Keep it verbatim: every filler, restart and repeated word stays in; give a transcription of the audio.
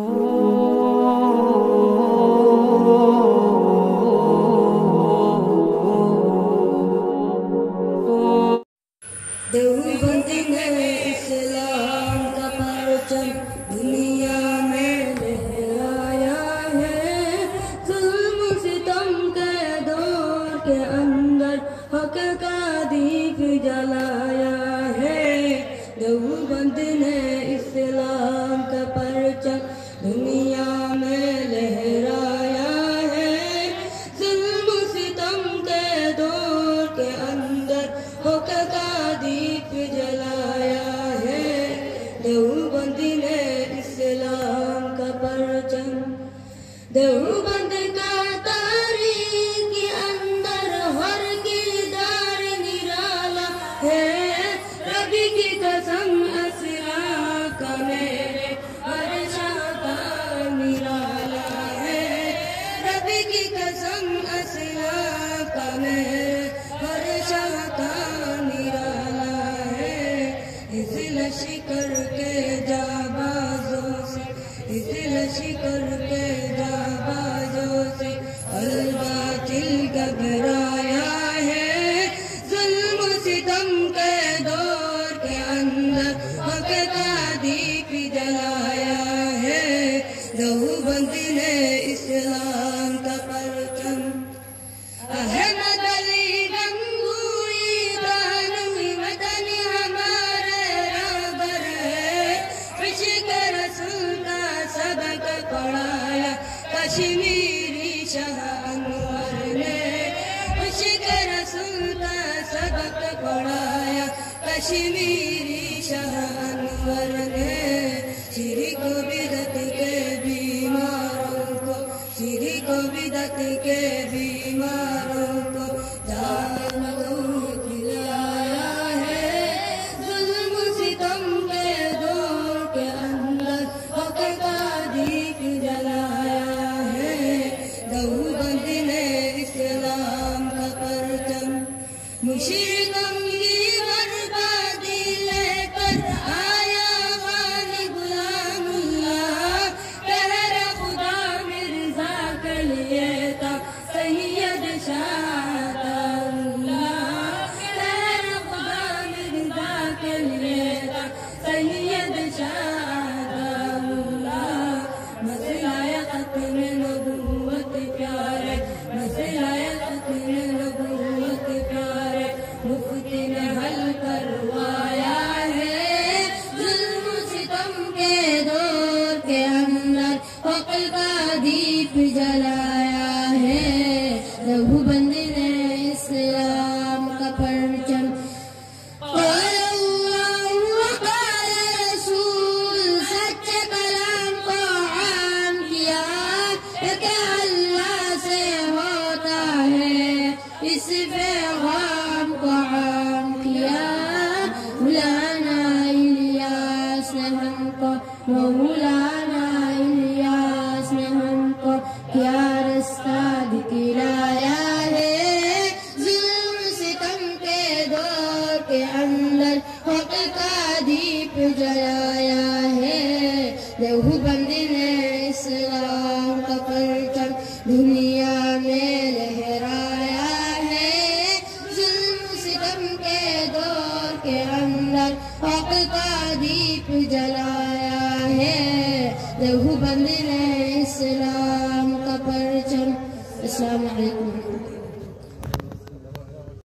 دیوبند نے اسلام کا پرچم دنیا میں لہرایا ہے، ظلم ستم کے دور کے اندر حق کا دیپ جلایا ہے۔ دیوبند نے اسلام کا پرچم دنیا میں لہرایا ہے، ظلم ستم کے دور کے اندر حق کا دیپ جلایا ہے۔ دیوبند نے اسلام کا پرچم، دیوبند کا تاریخ کے اندر ہر کردار نرالا ہے، رب کی قسم اسرا کا میرے ہر شاخہ نرالا ہے، رب کی قسم اسرا کا میرے ہر شاخہ نرالا ہے۔ اس لشکر کے جانبازوں سے، اس لشکر کے جانبازوں سے الباطل گھبرایا ہے، ظلم ستم کے دور کے اندر حق کا دیپ جلایا ہے۔ دیوبند نے اسلام کا پرچم، احمد علی گنگوئی دانوی وطن ہمارے رہبر ہے، عشق رسول کا سبق پڑھایا کشمیری شاہ انور نے، عشق رسول کا سبق پڑھایا کشمیری شاہ انور نے۔ شرک و بدعت کے بیماروں کو، شرک و بدعت کے بیماروں کو جان دودھ پلایا ہے، ظلم ستم کے دور کے اندر حق کا دیپ جلایا ہے۔ دیوبند نے اسلام کا پرچم، مشرکوں کی بربادی لے کر آیا غازی غلام اللہ، پہر خدا مرزا کے لیے تھا سید شاہ اللہ، پہر خدا مرزا کے لیے تھا سید شاہ اللہ۔ مسئلہ ختم نبوت پیارے، مسئلہ ختم نبوت پیارے مفتی نے حل کروایا ہے، ظلم ستم کے دور کے اندر حق کا دیپ جلایا ہے۔ دیوبند نے اسلام کا پرچم، قال اللہ وقال رسول، سچے کلام کو عام کیا کہ اللہ سے ہوتا ہے، اس پیغام کو عام کیا۔ مولانا الیاس نے ہم کو، مولانا الیاس نے ہم کو کیا رستہ دکھلایا ہے، ظلم ستم کے دور کے اندر حق کا دیپ جلایا ہے۔ دیوبند نے اسلام کا پرچم دنیا میں لہرایا ہے، ظلم ستم کے دور کے اندر حق کا دیپ جلایا ہے۔ دیوبند نے اسلام کا پرچم۔ السلام علیکم۔